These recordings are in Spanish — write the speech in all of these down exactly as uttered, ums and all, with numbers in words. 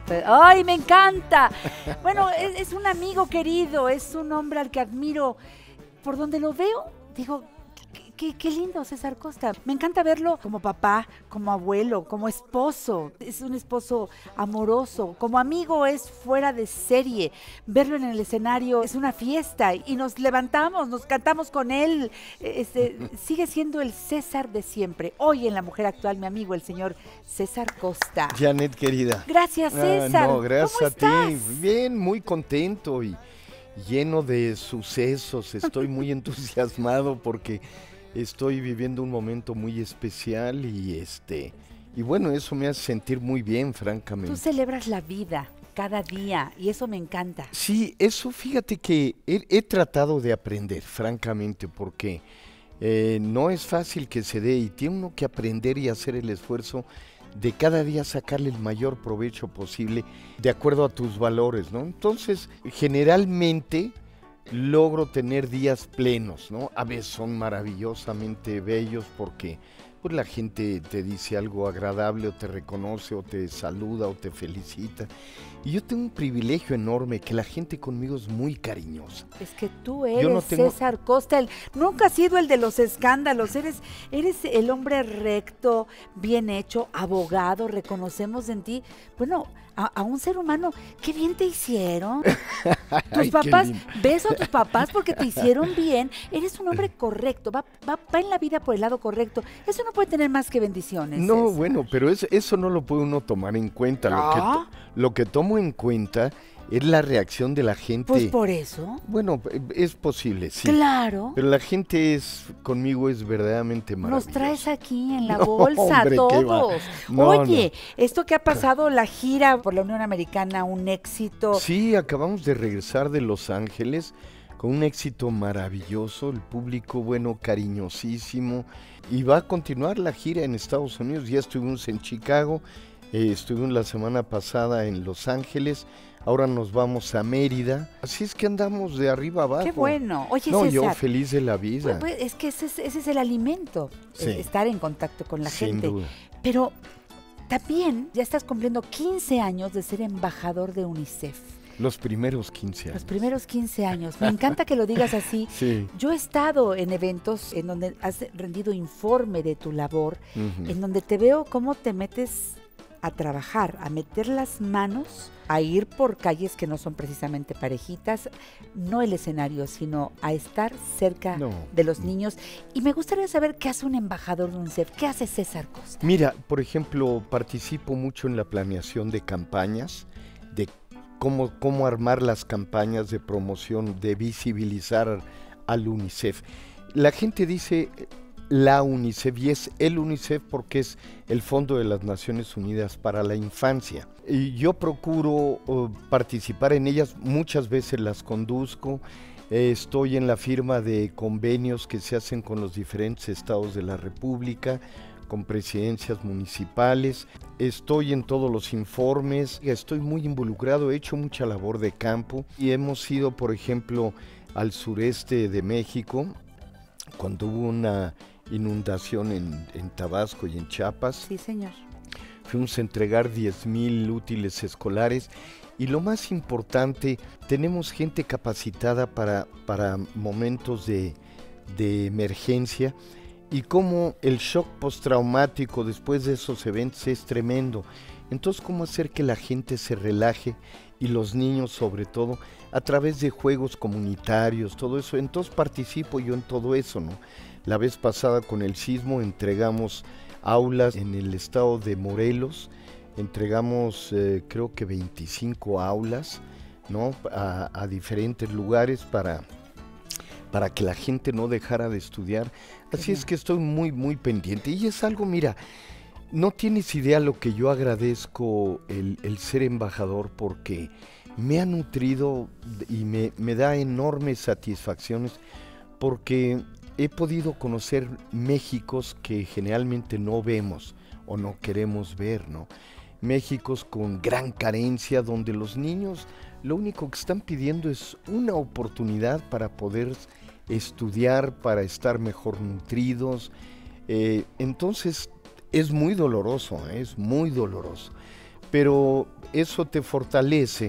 ¡Ay, me encanta! Bueno, es, es un amigo querido, es un hombre al que admiro. Por donde lo veo, digo, qué, qué, qué lindo César Costa. Me encanta verlo como papá, como abuelo, como esposo. Es un esposo amoroso. Como amigo es fuera de serie. Verlo en el escenario es una fiesta y nos levantamos, nos cantamos con él. Este, sigue siendo el César de siempre. Hoy en La Mujer Actual, mi amigo, el señor César Costa. Janet, querida. Gracias, César. Ah, no, gracias ¿Cómo a estás? ti. Bien, muy contento y lleno de sucesos. Estoy muy entusiasmado porque estoy viviendo un momento muy especial y este y bueno, eso me hace sentir muy bien, francamente. Tú celebras la vida cada día y eso me encanta. Sí, eso fíjate que he, he tratado de aprender, francamente, porque eh, no es fácil que se dé y tiene uno que aprender y hacer el esfuerzo de cada día sacarle el mayor provecho posible de acuerdo a tus valores, ¿no? Entonces, generalmente logro tener días plenos, ¿no? A veces son maravillosamente bellos porque pues, la gente te dice algo agradable o te reconoce o te saluda o te felicita. Y yo tengo un privilegio enorme que la gente conmigo es muy cariñosa. Es que tú eres no tengo... César Costa, el, nunca has sido el de los escándalos, eres, eres el hombre recto, bien hecho, abogado, reconocemos en ti, bueno, a, a un ser humano, qué bien te hicieron. Tus Ay, papás, beso a tus papás porque te hicieron bien, eres un hombre correcto, va, va, va en la vida por el lado correcto, eso no puede tener más que bendiciones. No, César. bueno, pero es, eso no lo puede uno tomar en cuenta, lo, que ¿Ah? to, lo que tomo en cuenta es la reacción de la gente. Pues por eso. Bueno, es posible, sí. Claro. Pero la gente es conmigo es verdaderamente maravillosa. Nos traes aquí en la No, bolsa hombre, a ¿qué va? todos. No, Oye, no. esto que ha pasado, la gira por la Unión Americana, un éxito. Sí, acabamos de regresar de Los Ángeles con un éxito maravilloso, el público, bueno, cariñosísimo. Y va a continuar la gira en Estados Unidos. Ya estuvimos en Chicago, eh, estuvimos la semana pasada en Los Ángeles. Ahora nos vamos a Mérida. Así es que andamos de arriba abajo. Qué bueno. Oye, no, César, yo feliz de la Pues, vida. pues, es que ese es, ese es el alimento, Sí. eh, estar en contacto con la Sin gente. duda. Pero también ya estás cumpliendo quince años de ser embajador de UNICEF. Los primeros quince años. Los primeros quince años. Me encanta que lo digas así. Sí. Yo he estado en eventos en donde has rendido informe de tu labor, Uh-huh. en donde te veo cómo te metes a trabajar, a meter las manos, a ir por calles que no son precisamente parejitas, no el escenario, sino a estar cerca No. de los niños. Y me gustaría saber qué hace un embajador de UNICEF, qué hace César Costa. Mira, por ejemplo, participo mucho en la planeación de campañas, de cómo, cómo armar las campañas de promoción, de visibilizar al UNICEF. La gente dice la UNICEF y es el UNICEF porque es el Fondo de las Naciones Unidas para la Infancia. Y yo procuro uh, participar en ellas, muchas veces las conduzco. Eh, estoy en la firma de convenios que se hacen con los diferentes estados de la República, con presidencias municipales, estoy en todos los informes, estoy muy involucrado, he hecho mucha labor de campo y hemos ido, por ejemplo, al sureste de México, cuando hubo una inundación en, en Tabasco y en Chiapas. Sí, señor. Fuimos a entregar diez mil útiles escolares y lo más importante, tenemos gente capacitada para, para momentos de, de emergencia. Y cómo el shock postraumático después de esos eventos es tremendo. Entonces, cómo hacer que la gente se relaje y los niños sobre todo a través de juegos comunitarios, todo eso. Entonces participo yo en todo eso, ¿no? La vez pasada con el sismo entregamos aulas en el estado de Morelos, entregamos eh, creo que veinticinco aulas, ¿no? A, a diferentes lugares para... para que la gente no dejara de estudiar. Así es que estoy muy, muy pendiente. Y es algo, mira, no tienes idea lo que yo agradezco el, el ser embajador porque me ha nutrido y me, me da enormes satisfacciones porque he podido conocer Méxicos que generalmente no vemos o no queremos ver, ¿no? Méxicos con gran carencia donde los niños lo único que están pidiendo es una oportunidad para poder estudiar, para estar mejor nutridos. Eh, entonces es muy doloroso, ¿eh? es muy doloroso. pero eso te fortalece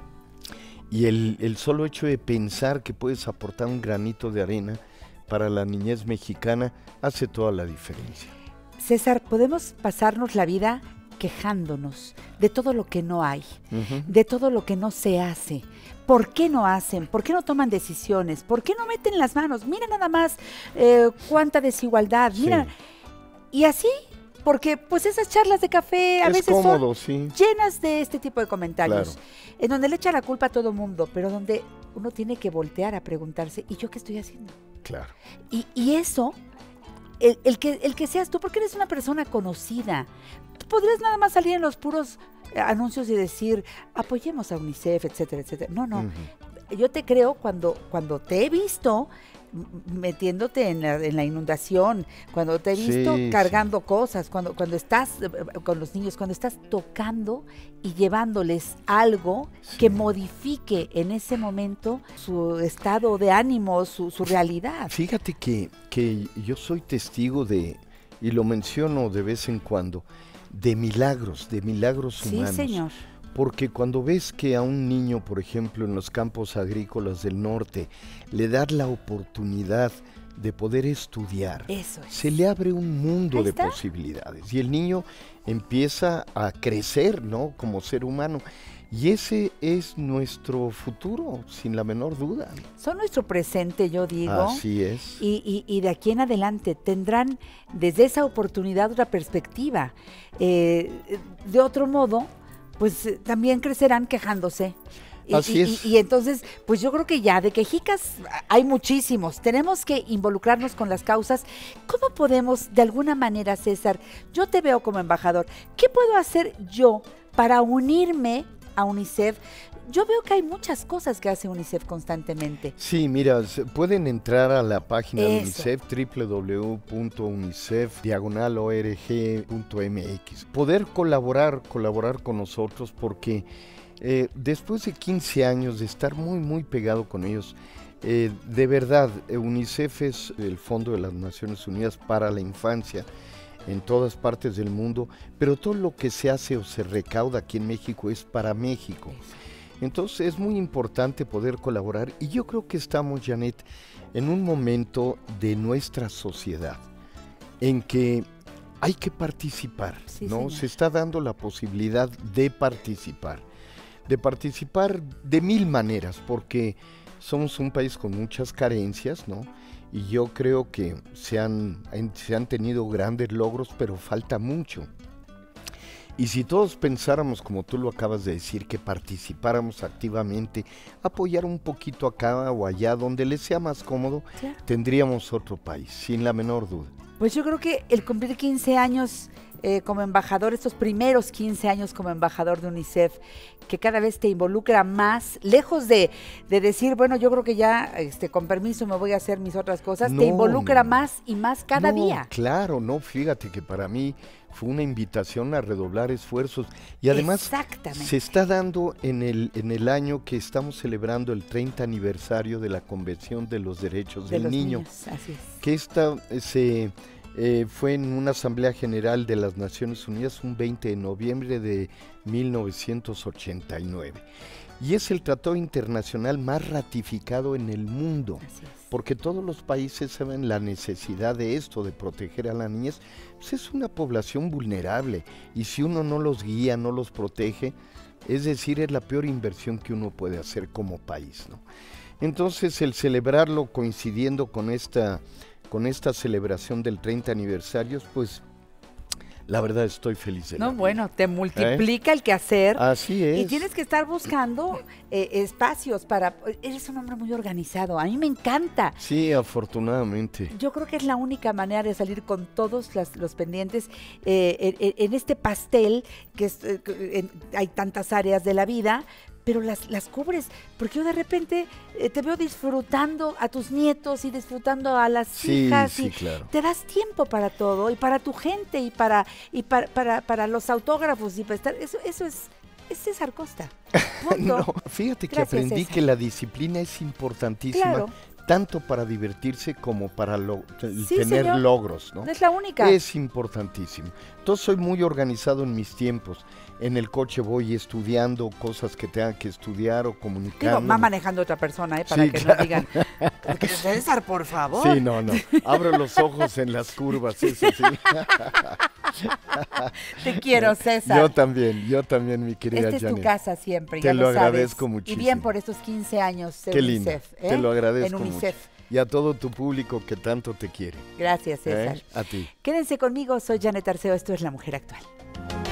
y el, el solo hecho de pensar que puedes aportar un granito de arena para la niñez mexicana hace toda la diferencia. César, podemos pasarnos la vida quejándonos de todo lo que no hay, Uh-huh. de todo lo que no se hace. ¿Por qué no hacen? ¿Por qué no toman decisiones? ¿Por qué no meten las manos? Mira nada más eh, cuánta desigualdad, mira. Sí. Y así, porque pues esas charlas de café a Es veces cómodo, son sí. llenas de este tipo de comentarios, Claro. en donde le echa la culpa a todo mundo, pero donde uno tiene que voltear a preguntarse, ¿y yo qué estoy haciendo? Claro. Y, y eso, el, el, que, el que seas tú, porque eres una persona conocida, tú podrías nada más salir en los puros eh, anuncios y decir, apoyemos a UNICEF, etcétera, etcétera. No, no. Uh-huh. Yo te creo cuando, cuando te he visto m- metiéndote en la, en la inundación, cuando te he visto Sí, cargando cosas, cuando, cuando estás eh, eh, con los niños, cuando estás tocando y llevándoles algo Sí. que modifique en ese momento su estado de ánimo, su, su realidad. Fíjate que, que yo soy testigo de, y lo menciono de vez en cuando, de milagros, de milagros Sí, humanos. señor. Porque cuando ves que a un niño, por ejemplo, en los campos agrícolas del norte, le das la oportunidad de poder estudiar, Eso es. se le abre un mundo Ahí de está. posibilidades y el niño empieza a crecer, ¿no? Como ser humano. Y ese es nuestro futuro, sin la menor duda. Son nuestro presente, yo digo. Así es. Y, y- y de aquí en adelante tendrán desde esa oportunidad otra perspectiva. Eh, de otro modo, pues eh, también crecerán quejándose. Y, Así y- es. y- y entonces, pues yo creo que ya de quejicas hay muchísimos. Tenemos que involucrarnos con las causas. ¿Cómo podemos, de alguna manera, César? Yo te veo como embajador. ¿Qué puedo hacer yo para unirme a UNICEF? Yo veo que hay muchas cosas que hace UNICEF constantemente. Sí, mira, se- pueden entrar a la página de Eso. UNICEF, doble u doble u doble u punto unicef diagonal org punto m x. Poder colaborar, colaborar con nosotros porque eh, después de quince años de estar muy, muy pegado con ellos, eh, de verdad, eh, UNICEF es el Fondo de las Naciones Unidas para la Infancia en todas partes del mundo, pero todo lo que se hace o se recauda aquí en México es para México. Entonces es muy importante poder colaborar y yo creo que estamos, Janet, en un momento de nuestra sociedad en que hay que participar, Sí, ¿no? señor. Se está dando la posibilidad de participar, de participar de mil maneras, porque somos un país con muchas carencias, ¿no? Y yo creo que se han, han- se han tenido grandes logros, pero falta mucho. Y si todos pensáramos, como tú lo acabas de decir, que participáramos activamente, apoyar un poquito acá o allá, donde les sea más cómodo, Claro. tendríamos otro país, sin la menor duda. Pues yo creo que el cumplir quince años eh, como embajador, estos primeros quince años como embajador de UNICEF, que cada vez te involucra más, lejos de, de decir, bueno, yo creo que ya, este, con permiso me voy a hacer mis otras cosas, No, te involucra no. más y más cada No, día. Claro, no, fíjate que para mí fue una invitación a redoblar esfuerzos y además Exactamente. se está dando en el, en el año que estamos celebrando el treinta aniversario de la Convención de los Derechos de del los Niño, niños, así es. que esta eh, se eh, fue en una Asamblea General de las Naciones Unidas un veinte de noviembre de mil novecientos ochenta y nueve. Y es el tratado internacional más ratificado en el mundo, Así es. porque todos los países saben la necesidad de esto, de proteger a la niñez. Pues es una población vulnerable y si uno no los guía, no los protege, es decir, es la peor inversión que uno puede hacer como país, ¿no? Entonces el celebrarlo coincidiendo con esta, con esta celebración del treinta aniversario, pues la verdad estoy feliz de la No, vida. bueno, te multiplica el quehacer. Así es. Y tienes que estar buscando eh, espacios para... Eres un hombre muy organizado, a mí me encanta. Sí, afortunadamente. Yo creo que es la única manera de salir con todos las- los pendientes eh, en, en- en este pastel, que es, eh, que, en- hay tantas áreas de la vida, pero las, las cubres, porque yo de repente eh, te veo disfrutando a tus nietos y disfrutando a las Sí, hijas sí, y claro. te das tiempo para todo y para tu gente y para y para, para, para los autógrafos y para estar, eso, eso es, es César Costa. Punto. No, fíjate que Gracias, aprendí César. que la disciplina es importantísima, Claro. tanto para divertirse como para lo, Sí, tener señor. logros, ¿no? Es la única. Es importantísimo. Entonces soy muy organizado en mis tiempos. En el coche voy estudiando cosas que tenga que estudiar o comunicando. Digo, va manejando otra persona, ¿eh? Para Sí, que claro. no digan, porque César, por favor. Sí, no, no. Abro los ojos en las curvas, eso sí. Te quiero, César. Yo también, yo también, mi querida Esta es tu Janet. casa siempre, Te ya lo lo sabes. agradezco Y muchísimo. bien por estos quince años de Qué lindo, UNICEF. ¿eh? te lo agradezco En UNICEF. mucho. Y a todo tu público que tanto te quiere. Gracias, César. ¿eh? A ti. Quédense conmigo, soy Janet Arceo, esto es La Mujer Actual.